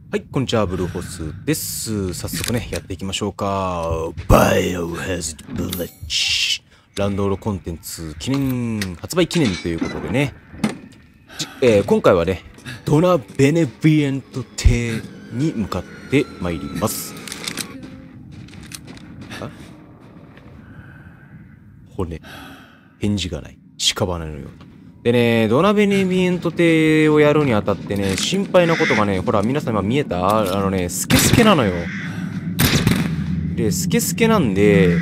はい、こんにちは、ブルーホースです。早速ね、やっていきましょうか。バイオハザードブレッジ。ランドールコンテンツ記念、発売記念ということでね。今回はね、ドナベネビエント邸に向かってまいります。骨。返事がない。屍のような。でね、ドナベネビエント邸をやるにあたってね、心配なことがね、ほら、皆さん今見えた？スケスケなのよ。で、スケスケなんで、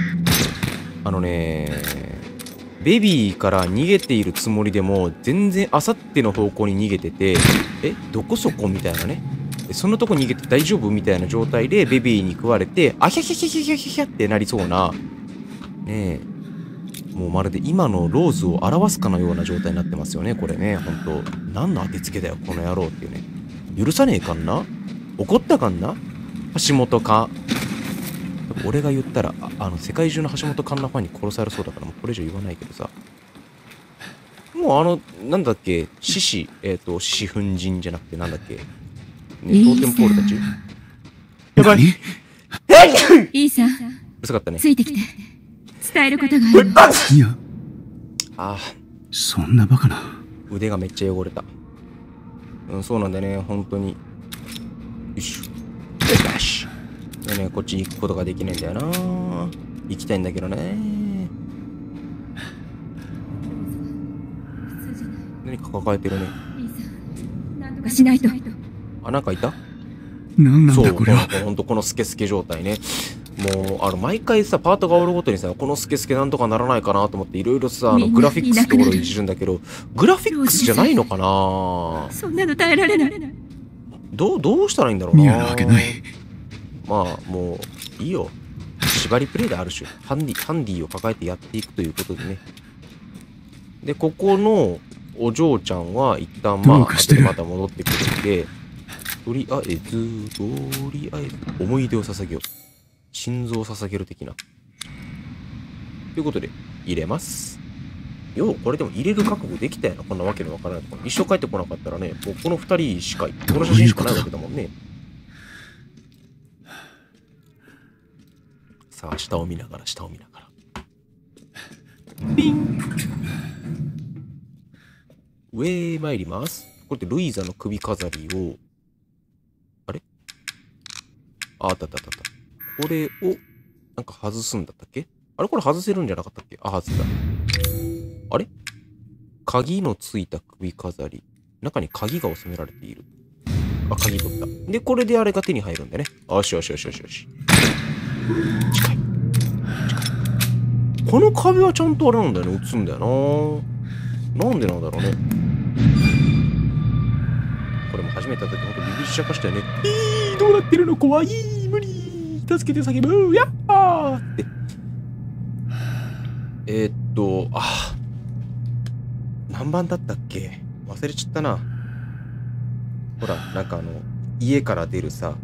ベビーから逃げているつもりでも、全然あさっての方向に逃げてて、どこそこみたいなね。そのとこ逃げて大丈夫みたいな状態でベビーに食われて、あひゃひゃひゃひゃひゃひゃってなりそうな、ねえ。もうまるで今のローズを表すかのような状態になってますよね、これね、ほんと。何の当てつけだよ、この野郎っていうね。許さねえかんな？怒ったかんな？橋本か。俺が言ったら、世界中の橋本環奈ファンに殺されそうだから、もうこれ以上言わないけどさ。もうなんだっけ、獅子粉塵じゃなくてなんだっけ。ね、トーテンポールたち。やばい。 いいさん。 うるさかったね。 ついてきて。伝えることがある。 いや、 ああ。 そんなバカな。 腕がめっちゃ汚れた。そうなんだよね、本当に。よいしょ。よし。でね、こっち行くことができないんだよな。行きたいんだけどね。何か抱えてるね。 なんとかしないと。 あ、なんかいた？ なんなんそう、 だこれは。 ほんとこのスケスケ状態ね。もう、毎回さ、パートが終わるごとにさ、このスケスケなんとかならないかなと思って、いろいろさ、グラフィックスのところをいじるんだけど、グラフィックスじゃないのかな？ そんなの耐えられない。 どうしたらいいんだろうな。 嫌なわけない。 まあ、もう、いいよ。縛りプレイである種、ハンディを抱えてやっていくということでね。で、ここのお嬢ちゃんは一旦まあ、後でまた戻ってくるんで、とりあえず、思い出を捧げよう。心臓を捧げる的な。ということで、入れます。よう、これでも入れる覚悟できたよな。こんなわけのわからないところ。一生帰ってこなかったらね、もうこの二人しか、この写真しかないわけだもんね。さあ、下を見ながら。ピン！上へ参ります。これってルイーザの首飾りを、あれ？あった。これを、なんか外すんだったっけ？あれこれ外せるんじゃなかったっけ？あ、外せた。あれ？鍵のついた首飾り。中に鍵が収められている。あ、鍵取った。で、これであれが手に入るんだね。よし。近い。この壁はちゃんとあれなんだよね。映すんだよな。なんでなんだろうね。これも初めてやった時ほんとビビり散らかしたよね。どうなってるの？怖い。無理。助けて叫ぶ。やっはーって。何番だったっけ？忘れちゃったな。ほら、なんか家から出るさ。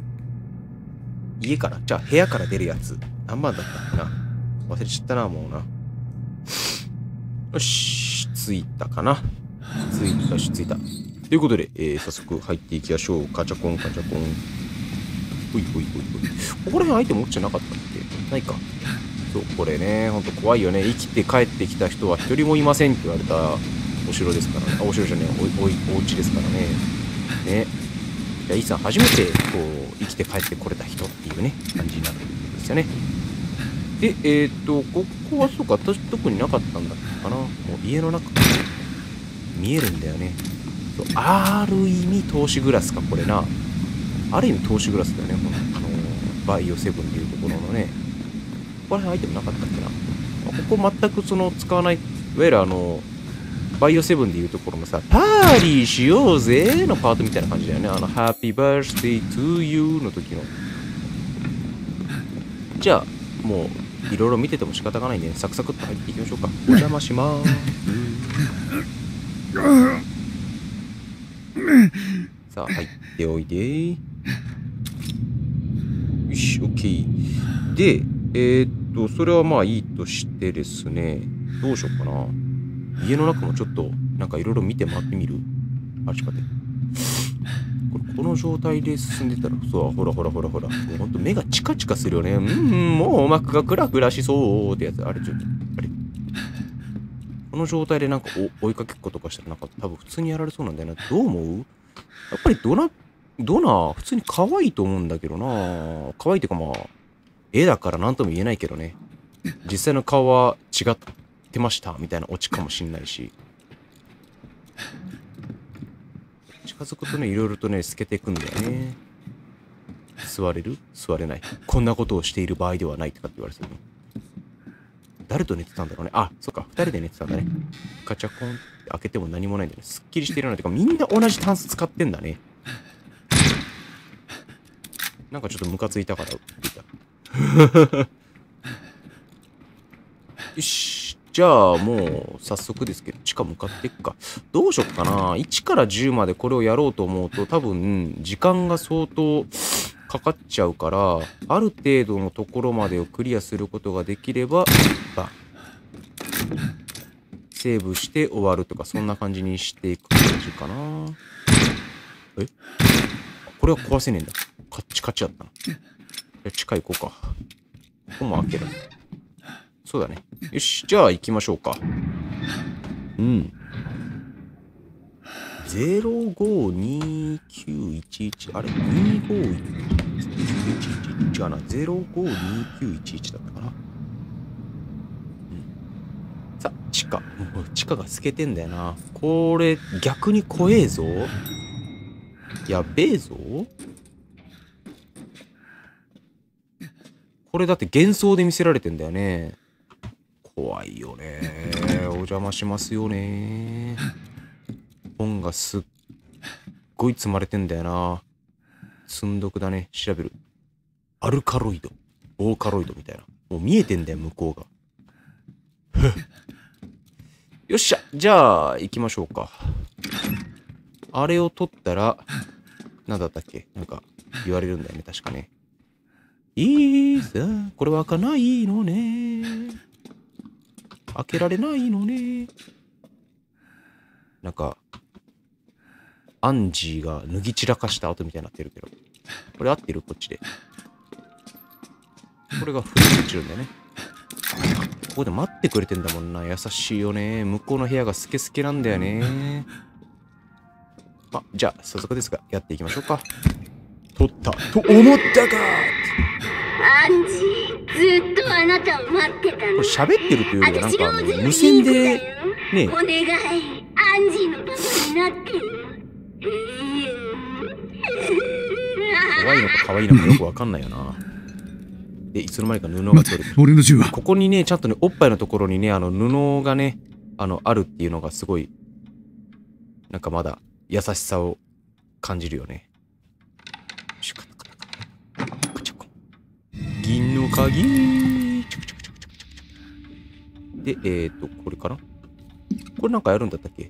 じゃあ部屋から出るやつ。何番だったっけな。忘れちゃったな、もうな。よし、着いたかな。着いた。ということで、早速入っていきましょう。ガチャコン。ほい。ここら辺アイテム落ちてなかったっけ？ないか。そう、これね、ほんと怖いよね。生きて帰ってきた人は一人もいませんって言われたお城ですからね。お城じゃねえ、お家ですからね。ね。じゃあ、イーさん初めて、こう、生きて帰ってこれた人っていうね、感じになるんですよね。で、ここはそうか、私特になかったんだっけかな。もう家の中見えるんだよね。そう、ある意味投資グラスか、これな。ある意味投資グラスだよね、この、バイオセブンっていうところのね。ここら辺アイテムなかったっけな。ここ全く使わない、いわゆるバイオセブンでいうところのさ、パーリーしようぜのパートみたいな感じだよね。ハッピーバースデートゥーユーの時の。じゃあ、もう、いろいろ見てても仕方がないんで、サクサクっと入っていきましょうか。お邪魔しまーす。さあ、入っておいで。よし、オッケー。で、それはまあいいとしてですね、どうしようかな。家の中もちょっと、なんかいろいろ見て回ってみる？あ、ちょっと待って。 この状態で進んでたら、そう、ほら。もうほんと目がチカチカするよね。もうお膜がクラクラしそうってやつ。あれ。この状態でなんか追いかけっことかしたらなんか多分普通にやられそうなんだよな。どう思う？やっぱりドナ、普通に可愛いと思うんだけどな。可愛いっていうかまあ、絵だから何とも言えないけどね。実際の顔は違ってましたみたいなオチかもしんないし。近づくとね、いろいろとね、透けていくんだよね。座れる？座れない。こんなことをしている場合ではないとかって言われてるの。誰と寝てたんだろうね。あ、そっか。二人で寝てたんだね。ガチャコンって開けても何もないんだね。すっきりしてるな。てか、みんな同じタンス使ってんだね。なんかちょっとムカついたから言った。よし。じゃあもう早速ですけど、地下向かっていくか。どうしよっかな。1から10までこれをやろうと思うと多分時間が相当かかっちゃうから、ある程度のところまでをクリアすることができれば、セーブして終わるとか、そんな感じにしていく感じかな。これは壊せねえんだ。カッチカチだったな。じゃあ地下行こうか。ここも開ける。そうだね。よし、じゃあ行きましょうか。052911、あれ ?25111 かな ?052911 だったかな。さあ、地下。もう地下が透けてんだよな。これ、逆に怖えぞ。やべえぞ。これだって幻想で見せられてんだよね。怖いよね。お邪魔しますよね。本がすっごい積まれてんだよな。積んどくだね。調べる。アルカロイド。ボーカロイドみたいな。もう見えてんだよ、向こうが。よっしゃ。じゃあ、行きましょうか。あれを取ったら、なんだったっけ？なんか、言われるんだよね、確かね。いいさ、これは開かないのね。開けられないのね。なんか、アンジーが脱ぎ散らかした後みたいになってるけど。これ合ってる？こっちで。これが振り落ちるんだよね。ここで待ってくれてんだもんな。優しいよね。向こうの部屋がスケスケなんだよね。あ、じゃあ、早速ですが、やっていきましょうか。取ったと思ったかアンジー、ずっとあなたを待ってたの。 これ喋ってるというよりは、なんか無線で、ねお願い、アンジーのパパになってよ。 怖いのか可愛いのかよくわかんないよな。で、いつの間にか布が取れてる。 俺の銃は。 ここにね、ちゃんとね、おっぱいのところにね、布がね、あるっていうのがすごい、なんかまだ優しさを感じるよね。銀の鍵。で、これかな？これなんかやるんだったっけ？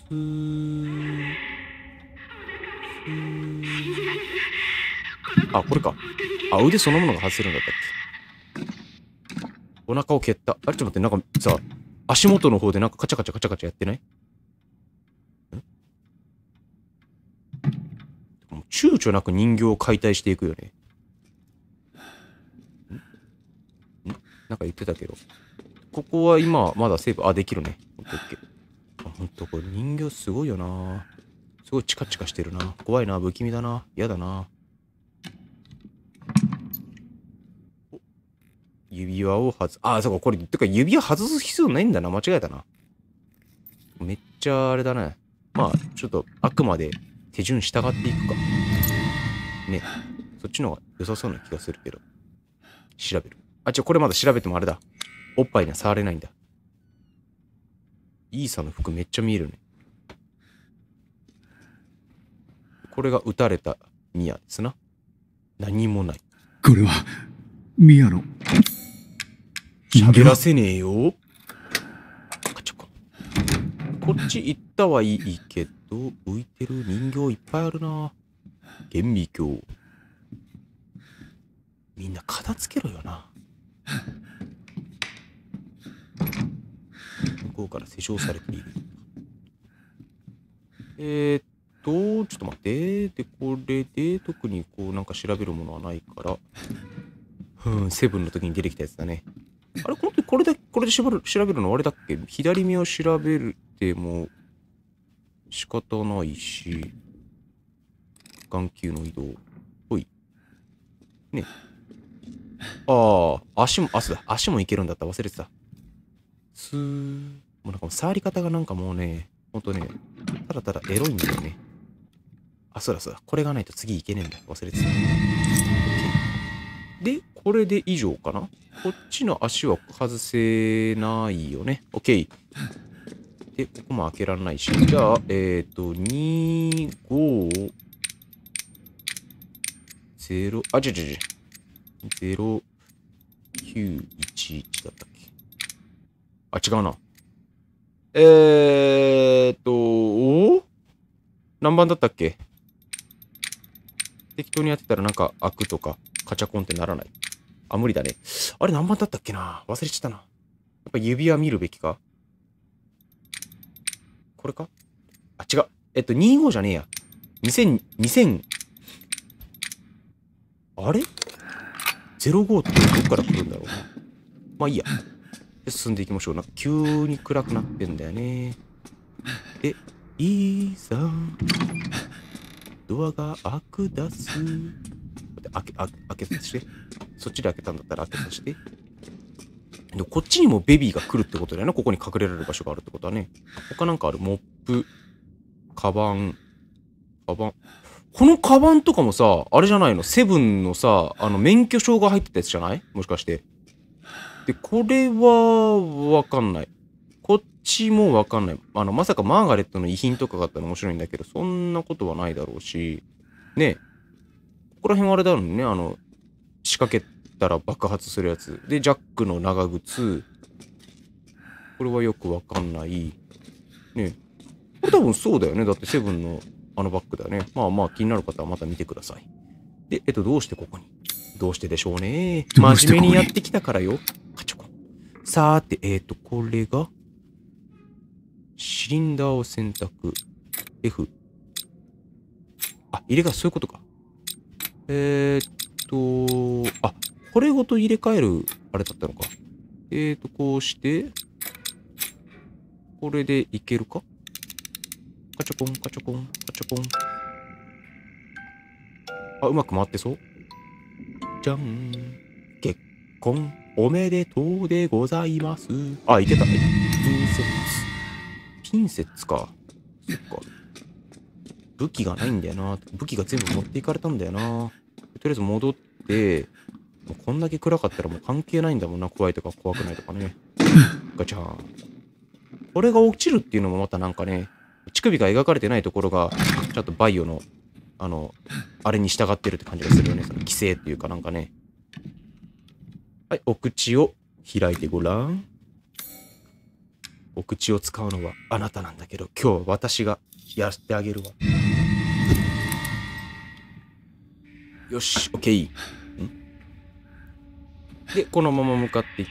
あ、これか。あ、腕そのものが外せるんだったっけ？お腹を蹴った。あれ、ちょっと待って、なんかさ、足元の方でなんかカチャカチャやってない？もう躊躇なく人形を解体していくよね。なんか言ってたけど。ここは今、まだセーブ、できるね。オッケーオッケー。ほんと、これ人形すごいよな。すごいチカチカしてるな。怖いな、不気味だな。嫌だな。指輪を外す。そうか、これ、てか指輪外す必要ないんだな。間違えたな。めっちゃあれだね。まあ、ちょっと、あくまで手順従っていくか。ね。そっちの方が良さそうな気がするけど。調べる。これまだ調べてもあれだ。おっぱいには触れないんだ。イーサの服めっちゃ見えるね。これが撃たれたミアですな。何もない。 これは、ミアの。 喋らせねえよ。こっち行ったはいいけど、浮いてる人形いっぱいあるな。顕微鏡。みんな片付けろよな。向こうから施錠されている。 ちょっと待って。で、これで、特にこう、なんか調べるものはないから。セブンの時に出てきたやつだね。あれ、これで調べるのあれだっけ？左目を調べても仕方ないし、眼球の移動。ほい。ね。足もいけるんだった。忘れてた。もうなんかもう触り方がなんかもうね、ほんとね、ただただエロいんだよね。そうだ。これがないと次いけねえんだ。忘れてた。で、これで以上かな？こっちの足は外せないよね。OK。で、ここも開けられないし。じゃあ、2、5、0、0、9、1だったっけ？違うな。何番だったっけ？適当にやってたらなんか開くとか、カチャコンってならない。無理だね。あれ何番だったっけな？忘れちゃったな。やっぱ指輪見るべきか？これか？違う。25じゃねえや。2000、あれ ?05 ってどっから来るんだろうな。まあいいや。で、進んでいきましょう。なんか急に暗くなってんだよね。で、いざ、ドアが開く出す。開けさせて。そっちで開けたんだったら開けさせて。で、こっちにもベビーが来るってことだよね。ここに隠れられる場所があるってことはね。他なんかある？モップ、カバン。このカバンとかもさ、あれじゃないの？セブンのさ、免許証が入ってたやつじゃない？もしかして。で、これは、わかんない。こっちもわかんない。まさかマーガレットの遺品とかがあったら面白いんだけど、そんなことはないだろうし、ね。ここら辺はあれだろうね。仕掛けたら爆発するやつ。で、ジャックの長靴。これはよくわかんない。ね。これ多分そうだよね。だってセブンのバッグだよね。まあまあ気になる方はまた見てください。で、どうしてここに？どうしてでしょうね。真面目にやってきたからよ。カチョコ。さーて、これが、シリンダーを選択。F。入れ替え、そういうことか。これごと入れ替える、あれだったのか。こうして、これでいけるか？カチョコン、カチョコン、カチョコン。うまく回ってそう？じゃん。結婚おめでとうでございます。いけた。ピンセッツか。そっか。武器がないんだよな。武器が全部持っていかれたんだよな。とりあえず戻って、もうこんだけ暗かったらもう関係ないんだもんな。怖いとか怖くないとかね。ガチャーン。これが落ちるっていうのもまたなんかね、乳首が描かれてないところが、ちょっとバイオの、あれに従ってるって感じがするよね。その規制っていうかなんかね。はい、お口を開いてごらん。お口を使うのはあなたなんだけど、今日は私がやってあげるわ。よし、オッケー。で、このまま向かっていって。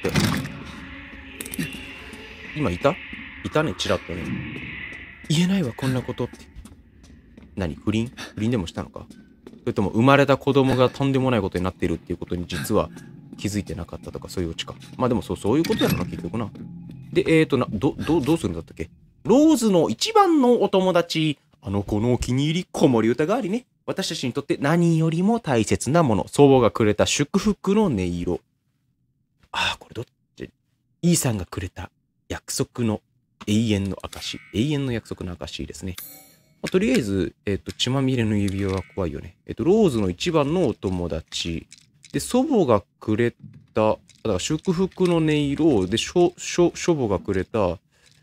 今いたね、チラッとね。言えないわ、こんなことって。何？不倫でもしたのか？それとも生まれた子供がとんでもないことになっているっていうことに実は気づいてなかったとか、そういうオチか。まあでもそういうことやろな、結局な。で、どうするんだったっけ？ローズの一番のお友達、このお気に入り、子守歌代わりね。私たちにとって何よりも大切なもの。祖母がくれた祝福の音色。これどっち？イーさんがくれた約束の永遠の証。永遠の約束の証ですね。とりあえず、血まみれの指輪は怖いよね。ローズの一番のお友達。で、祖母がくれた、だから祝福の音色で、祖母がくれた、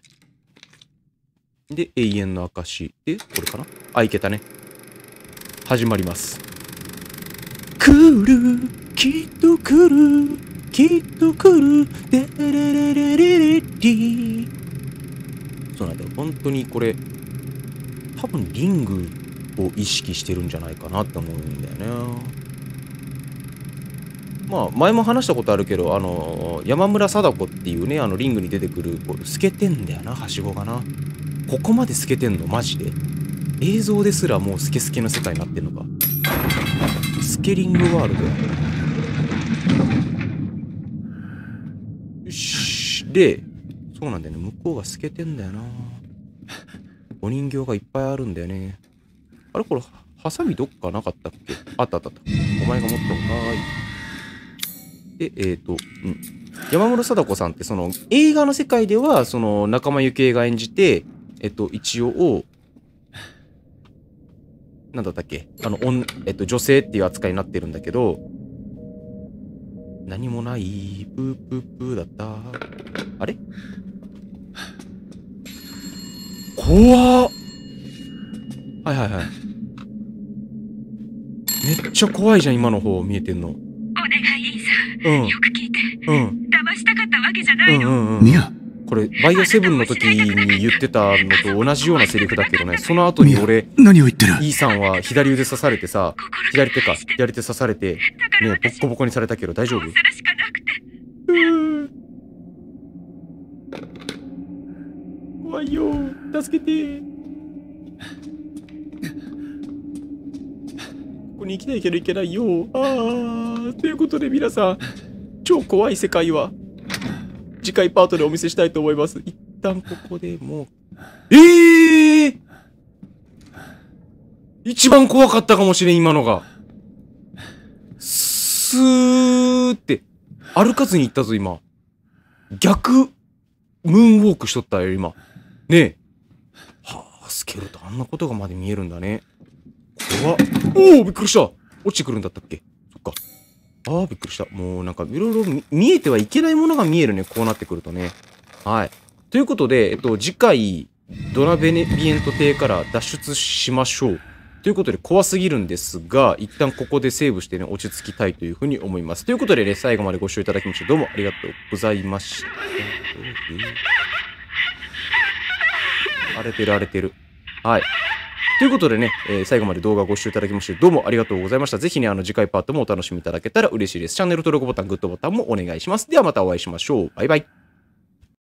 で、永遠の証。で、これかないけたね。始まります。来る、きっと来る、きっと来る、でれれれれれり。そうなんだよ。本当にこれ、多分リングを意識してるんじゃないかなって思うんだよね。まあ、前も話したことあるけど、山村貞子っていうね、リングに出てくる、透けてんだよな、はしごがな。ここまで透けてんのマジで。 映像ですらもうスケスケの世界になってんのか。スケリングワールドや。よし。で、そうなんだよね。向こうが透けてんだよな。お人形がいっぱいあるんだよね。あれこれ、ハサミどっかなかったっけ？あったあったあった。お前が持ったのかーい。で、山室貞子さんってその映画の世界ではその仲間由紀恵が演じて、一応、なんだったっけ女性っていう扱いになってるんだけど、何もない、プープープーだった。あれ怖っ。はいはいはい。めっちゃ怖いじゃん、今の方見えてんの。 お願い、イーサうん。 ン。よく聞いて。 うん。 騙したかったわけじゃないの。 ミア、 これ、バイオセブンの時に言ってたのと同じようなセリフだけどね、その後に俺、 何を言ってる？ イーさんは左腕刺されてさ、左手刺されて、ね、ボッコボコにされたけど大丈夫？ こうするしかなくて。 怖いよ。助けて。ここに生きないけどいけないよ。ということで皆さん、超怖い世界は、次回パートでお見せしたいと思います。一旦ここでもう、一番怖かったかもしれん、今のが。スーって歩かずに行ったぞ、今。逆ムーンウォークしとったよ、今。ねえ。はあ、スケルトンあんなことがまで見えるんだね。怖っ。おお、びっくりした。落ちてくるんだったっけ？そっか。ああ、びっくりした。もうなんかいろいろ見えてはいけないものが見えるね。こうなってくるとね。はい。ということで、次回、ドナベネビエント邸から脱出しましょう。ということで、怖すぎるんですが、一旦ここでセーブしてね、落ち着きたいというふうに思います。ということでね、最後までご視聴いただきましてどうもありがとうございました。荒れてる荒れてる。はい。ということでね、最後まで動画をご視聴いただきましてどうもありがとうございました。ぜひね、次回パートもお楽しみいただけたら嬉しいです。チャンネル登録ボタン、グッドボタンもお願いします。ではまたお会いしましょう。バイバイ。